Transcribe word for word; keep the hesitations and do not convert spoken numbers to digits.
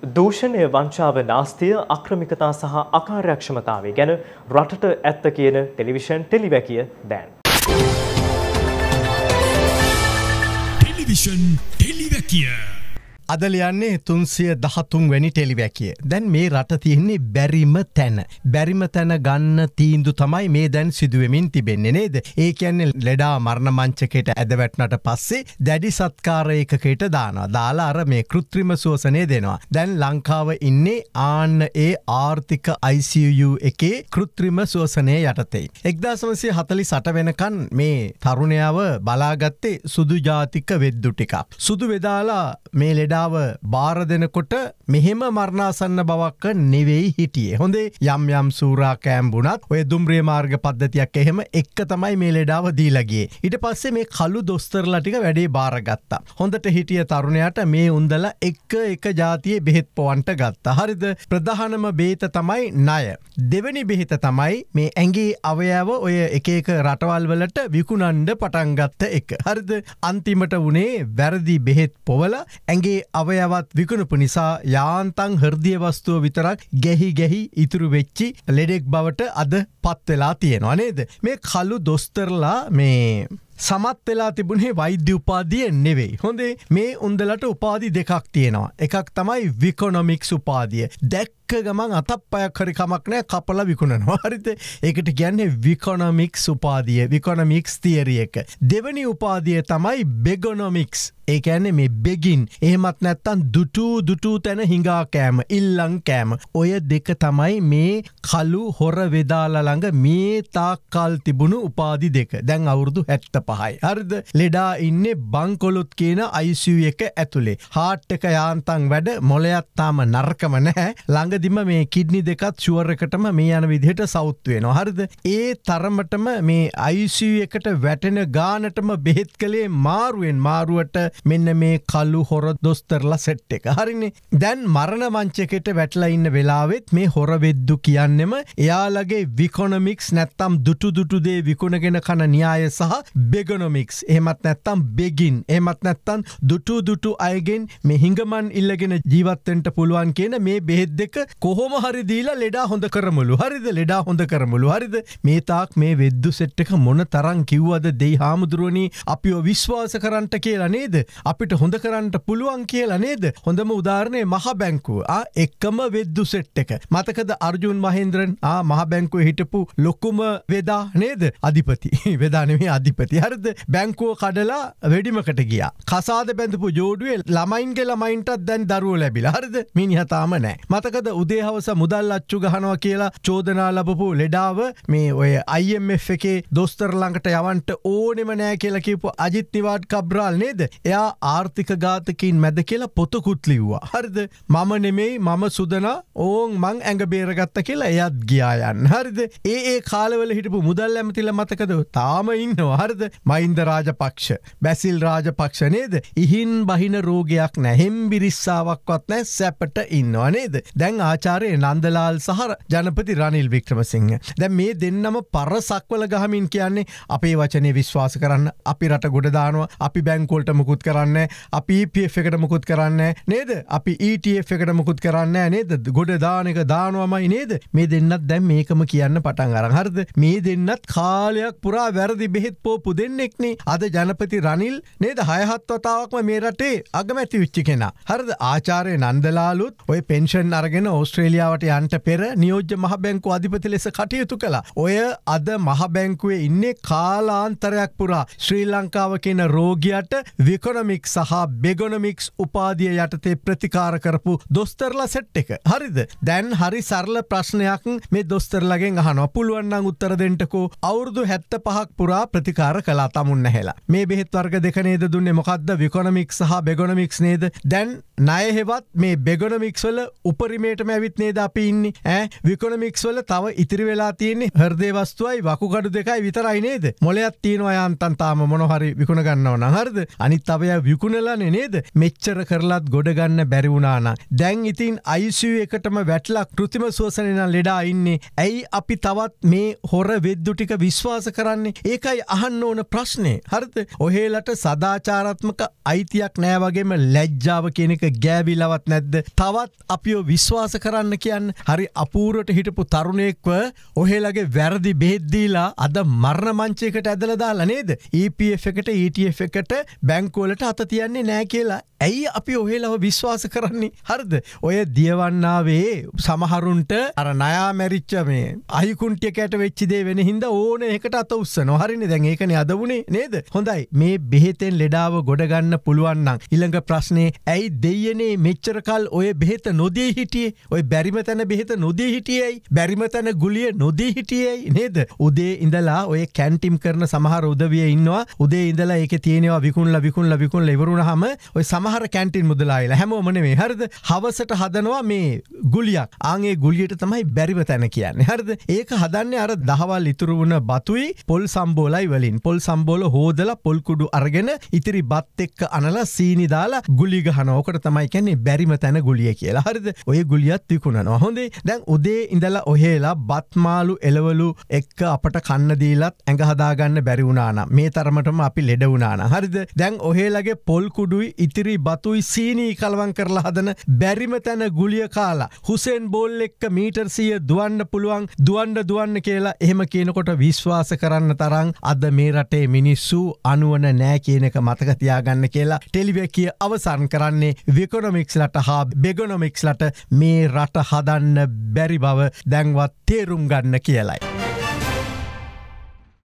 දූෂණය, වංචාව, නාස්තිය, අක්‍රමිකතා සහ අකාර්යක්ෂමතාවය ගැන රටට ඇත්ත කියන ටෙලිවිෂන් ටෙලිවැකිය දැන්. ටෙලිවිෂන් ටෙලිවැකිය අද ලියන්නේ තුන්සිය දහතුන් වැනි ටෙලිවැකිය. දැන් මේ රට තියෙන්නේ බැරිම තැන. බැරිම තැන ගන්න තීන්දුව තමයි මේ දැන් සිදුවෙමින් තිබෙන්නේ නේද? ඒ කියන්නේ ලෙඩා මරණ මංචකයට ඇද වැටුණාට පස්සේ දැඩි සත්කාර ඒකකයට දානවා. දාලා අර මේ කෘත්‍රිම ශෝෂණය දෙනවා. දැන් ලංකාව ඉන්නේ ආන්න ඒ ආර්ථික I C U එකේ කෘත්‍රිම ශෝෂණය යටතේ. එක්දාස් නවසිය හතළිස් අට වෙනකන් මේ තරුණයාව බලාගත්තේ සුදු ජාතික වෙද්දු ටිකක්. සුදු වෙදාලා මේ ලෙඩා බාර දෙනකොට මෙහෙම මරණාසන්න බවක් නෙවෙයි හිටියේ. හොඳේ යම් යම් සූරා කෑම්බුණත් ඔය දුම්රිය මාර්ග පද්ධතියක් එහෙම එක්ක තමයි මේ ලෙඩාව දීලා ගියේ. ඊට පස්සේ මේ කළු දොස්තරලා ටික වැඩේ බාරගත්තා. හොඳට හිටිය තරුණයාට මේ උන්දලා එක එක જાතියේ බෙහෙත් පොවන්ට ගත්තා. හරිද? ප්‍රධානම බේත තමයි ණය. දෙවෙනි බෙහෙත තමයි මේ ඇඟේ අවයව ඔය එක එක රටවල් වලට විකුණන්න පටන් ගත්ත එක. හරිද? අන්තිමට උනේ වැරදි බෙහෙත් පොවලා ඇඟේ අවයවත් විකුණපු නිසා යාන්තම් හෘදය වස්තුව විතරක් ගැහි ගැහි ඉතුරු වෙච්චි ලෙඩෙක් බවට අද පත් වෙලා තියෙනවා නේද? මේ කළු දොස්තරලා මේ සමත් වෙලා තිබුණේ වෛද්‍ය උපාධිය නෙවෙයි. හොඳේ මේ උන්දලට උපාධි දෙකක් තියෙනවා. එකක් තමයි විකොනොමික්ස් උපාධිය. දැක්ක ගමන් අතප්පයක් හරි කමක් නැහැ කපලා විකුණනවා. හරිද? ඒකට කියන්නේ විකොනොමික්ස් උපාධිය. විකොනොමික්ස් තියරි එක. දෙවෙනි උපාධිය තමයි බෙගොනොමික්ස්. ඒ කියන්නේ මේ බෙගින් එහෙමත් නැත්තම් දුටු දුටු තැන හිඟා කෑම, ඉල්ලන් කෑම. ඔය දෙක තමයි මේ කළු හොර වෙදාලා ළඟ මේ තාක්කල් තිබුණු උපාධි දෙක. දැන් අවුරුදු හැත්තෑ. හරිද? ලෙඩා ඉන්නේ බංකොලොත් කියන I C U එක ඇතුලේ. හાર્ට් එක යාන්තම් වැඩ, මොළයක් තාම නරකම නැහැ. ළඟදිම මේ කිඩ්නි දෙකත් ෂුවර් එකටම මේ යන විදිහට සවුත් වෙනවා. හරිද? ඒ තරමටම මේ I C U එකට වැටෙන ගානටම බෙහෙත් කළේ මාරුවෙන් මාරුවට මෙන්න මේ කළු හොර දොස්තරලා සෙට් එක. හරිනේ? දැන් මරණ මංචකයට වැටලා ඉන්න වෙලාවෙත් මේ හොර වෙද්දු කියන්නෙම එයාලගේ විකොනොමික්ස් නැත්තම් දුටු දුටු දේ විකුණගෙන කන න්‍යාය සහ බෙගොනොමික්ස් එහෙමත් නැත්තම් බෙගින් එහෙමත් නැත්තම් දුටු දුටු අයගෙන් මේ හිඟමන් ඉල්ලගෙන ජීවත් වෙන්න පුළුවන් කියන මේ බෙහෙත් දෙක කොහොම හරි දීලා ලෙඩා හොඳ කරමුලු. හරිද? ලෙඩා හොඳ කරමුලු. හරිද? මේ තාක් මේ වෙද්දු සෙට් එක මොන තරම් කිව්වද දෙයි හාමුදුරුවනි අපිව විශ්වාස කරන්නට කියලා නේද? අපිට හොඳ කරන්න පුළුවන් කියලා නේද? හොඳම උදාහරණය මහ බැංකුව. ආ එක්කම වෙද්දු සෙට් එක. මතකද අර්ජුන් මහේන්ද්‍රන් ආ මහ බැංකුවේ හිටපු ලොකුම වෙදා නේද? අධිපති. වෙදා නෙමෙයි අධිපති. හරිද? බැංකුව කඩලා වෙඩිමකට ගියා. කසාද බැඳපු ජෝඩුවේ ළමයින්ගේ ළමයින්ටත් දැන් දරුවෝ ලැබිලා. හරිද? මිනිහා තාම නැහැ. මතකද උදේ හවස මුදල් අච්චු ගහනවා කියලා චෝදනා ලැබපු ලෙඩාව මේ ඔය I M F එකේ දොස්තර ළඟට යවන්න ඕනෙම නැහැ කියලා කියපු අජිත් නිවාඩ් කබ්‍රාල් නේද? එයා ආර්ථික ඝාතකයින් මැද කියලා පොතකුත් ලිව්වා. හරිද? මම නෙමෙයි මම සුදනා ඕන් මං ඇඟ බේරගත්ත කියලා එයාත් ගියා යන්න. හරිද? ඒ ඒ කාලවල හිටපු මුදල් ඇමතිලා මතකද? තාම ඉන්නවා. හරිද? මහින්ද රාජපක්ෂ, බැසිල් රාජපක්ෂ නේද? ඉහින් බහින රෝගයක් නැහැ. හෙම්බිරිස්සාවක්වත් නැහැ. සැපට ඉන්නවා නේද? දැන් ආචාර්ය නන්දලාල් සහ ජනපති රනිල් වික්‍රමසිංහ. දැන් මේ දෙන්නම පරසක්වල ගහමින් කියන්නේ අපේ වචනේ විශ්වාස කරන්න, අපි රට ගොඩ දානවා, අපි බැංකුවලට මුකුත් කරන්නේ, අපි E P F එකට මුකුත් කරන්නේ නේද? අපි E T F එකට මුකුත් කරන්නේ නේද? ගොඩ දාන එක දානවමයි නේද? මේ දෙන්නත් දැන් මේකම කියන්න පටන් අරන්. හරිද? මේ දෙන්නත් කාලයක් පුරා වැරදි බෙහෙත් පොපු දෙන්නෙක්නේ. අද ජනපති රනිල් නේද? හය හත් වතාවක්ම මේ රටේ අගමැති වෙච්ච කෙනා. හරිද? ආචාර්ය නන්දලාලුත් ඔය පෙන්ෂන් අරගෙන ඕස්ට්‍රේලියාවට යන්න පෙර නියෝජ්‍ය මහ බැංකුව අධිපති ලෙස කටයුතු කළා. ඔය අද මහ බැංකුවේ ඉන්නේ කාලාන්තරයක් පුරා ශ්‍රී ලංකාව කියන රෝගියට විකොනොමික්ස් සහ බෙගොනොමික්ස් උපාධිය යටතේ ප්‍රතිකාර කරපු දොස්තරලා සෙට් එක. හරිද? දැන් හරි සරල ප්‍රශ්නයක් මේ දොස්තරලාගෙන් අහනවා. පුළුවන් නම් උත්තර දෙන්නකෝ. අවුරුදු හැත්තෑ පහක් පුරා ප්‍රතිකාර කළා තමුන් නැහැලා. මේ බෙහෙත් වර්ග දෙක නේද දුන්නේ? මොකද්ද? විකොනොමික්ස් සහ බෙගොනොමික්ස් නේද? දැන් ණය හෙවත් මේ බෙගොනොමික්ස් වල උපරිමයටම ඇවිත් නේද අපි ඉන්නේ? ඈ විකොනොමික්ස් වල තව ඉතිරි වෙලා තියෙන්නේ හෘදේ වස්තුවයි වකුගඩු දෙකයි විතරයි නේද? මොළයක් තියෙනවා යාන්තම් තාම මොන හරි විකුණ ගන්නව නම්. හරිද? අනිත් අවය විකුණලානේ නේද මෙච්චර කරලත් ගොඩ ගන්න බැරි වුණා නම්. දැන් ඉතින් I C U එකටම වැටලා කෘත්‍රිම ශ්වසනය නම් ලෙඩා ඉන්නේ. ඇයි අපි තවත් මේ හොර වෙද්දු ටික විශ්වාස කරන්නේ? ඒකයි අහන්න ඕන ප්‍රශ්නේ. හරිද? ඔහෙලට සදාචාරාත්මක අයිතියක් නෑ වගේම ලැජ්ජාව කියන එක ගෑවිලවත් නැද්ද? තවත් අපිව විශ්වාස කරන්න කියන්නේ. හරි අපූර්වට හිටපු තරුණයෙක්ව ඔහෙලගේ වැරදි බෙහෙත් දීලා අද මරණ මංචයකට ඇදලා දාලා නේද? E P F එකට E T F එකට බැංකුව වලට අත තියන්නේ නෑ කියලා. ඇයි අපි ඔහෙලව විශ්වාස කරන්නේ? හරිද? ඔය දියවන්නාවේ සමහරුන්ට අර නයා මැරිච්ච මේ අහිකුන්ටියකට වෙච්ච දේ වෙන හින්දා ඕන එකට අත උස්සනවා. හරිනේ. දැන් ඒකනේ අද වුනේ නේද? හොඳයි. මේ බෙහෙතෙන් ලෙඩාව ගොඩ ගන්න පුළුවන් නම් ඊළඟ ප්‍රශ්නේ ඇයි දෙයියනේ මෙච්චර කල් ඔය බෙහෙත නොදී හිටියේ? ඔය බැරිම තැන බෙහෙත නොදී හිටියේයි? බැරිම තැන ගුලිය නොදී හිටියේයි නේද? උදේ ඉඳලා ඔය කැන්ටිම් කරන සමහර උදවිය ඉන්නවා. උදේ ඉඳලා ඒකේ තියෙනවා විකුණලා විකුණලා විකුණලා ඉවරුනහම ඔය සමහර කැන්ටින් මුදලායිලා හැමෝම නෙමෙයි. හරිද? හවසට හදනවා මේ ගුලියක්. ආන් ඒ ගුලියට තමයි බැරිම තැන කියන්නේ. හරිද? ඒක හදන්නේ අර දහවල් ඉතුරු වුණ බතුයි පොල් සම්බෝලයි වලින්. පොල් සම්බෝල හොදලා පොල් කුඩු අරගෙන ඉතිරි බත් එක්ක අනලා සීනි දාලා ගුලි ගහනවා. ඕකට තමයි කියන්නේ බැරිම තැන ගුලිය කියලා. හරිද? ඔය ගුලියත් විකුණනවා. හොඳේ. දැන් උදේ ඉඳලා ඔහෙලා බත් මාළු එළවලු එක්ක අපට කන්න දීලත් ඇඟ හදාගන්න බැරි වුණා නම් මේ තරමටම අපි ලෙඩ වුණා නම්. හරිද? දැන් ඔහෙලගේ පොල් කුඩුයි ඉතිරි බතුයි සීනි කලවම් කරලා හදන බැරිම තැන ගුලිය කාලා හුසේන් බෝල් එක්ක මීටර් සිය දුවන්න පුළුවන් දුවන්න දුවන්න කියලා එහෙම කියනකොට විශ්වාස කරන්න තරම් අද මේ රටේ මිනිස්සු අනුවන නෑ කියන එක මතක තියාගන්න කියලා ටෙලිවිකිය අවසන් කරන්නේ විකොනොමික්ස්ලට හා බෙගොනොමික්ස්ලට මේ රට හදන්න බැරි බව දැන්වත් තේරුම් ගන්න කියලයි.